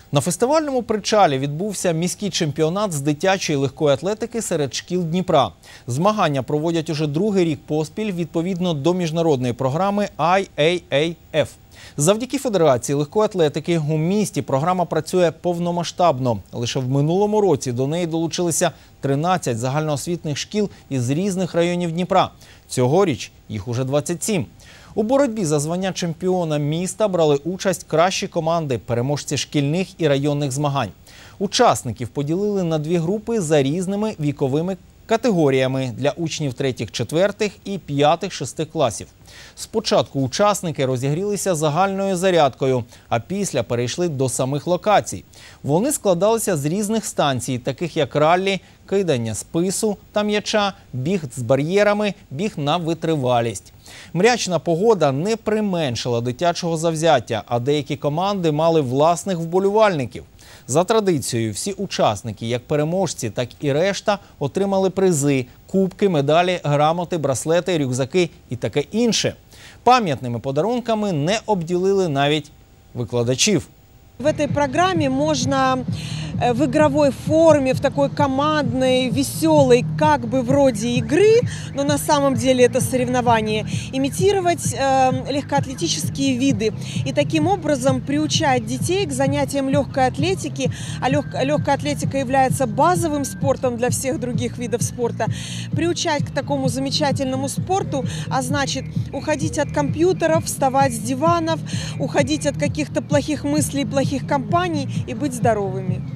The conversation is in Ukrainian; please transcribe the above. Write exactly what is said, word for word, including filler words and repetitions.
На фестивальному причалі відбувся міський чемпіонат з дитячої легкої атлетики серед шкіл Дніпра. Змагання проводять уже другий рік поспіль відповідно до міжнародної програми ай ей ей еф. Завдяки Федерації легкої атлетики у місті програма працює повномасштабно. Лише в минулому році до неї долучилися тринадцять загальноосвітніх шкіл із різних районів Дніпра. Цьогоріч їх уже двадцять сім. У боротьбі за звання чемпіона міста брали участь кращі команди, переможці шкільних і районних змагань. Учасників поділили на дві групи за різними віковими категоріями для учнів третіх-четвертих і п'ятих-шестих класів. Спочатку учасники розігрілися загальною зарядкою, а після перейшли до самих локацій. Вони складалися з різних станцій, таких як раллі, кидання спису та м'яча, біг з бар'єрами, біг на витривалість. Мрячна погода не применшила дитячого завзяття, а деякі команди мали власних вболівальників. За традицією, всі учасники, як переможці, так і решта, отримали призи, кубки, медалі, грамоти, браслети, рюкзаки і таке інше. Пам'ятними подарунками не обділили навіть викладачів. В этой программе можно в игровой форме, в такой командной, веселой, как бы вроде игры, но на самом деле это соревнование, имитировать э, легкоатлетические виды. И таким образом приучать детей к занятиям легкой атлетики, а лег, легкая атлетика является базовым спортом для всех других видов спорта, приучать к такому замечательному спорту, а значит уходить от компьютеров, вставать с диванов, уходить от каких-то плохих мыслей, плохих компаний и быть здоровыми.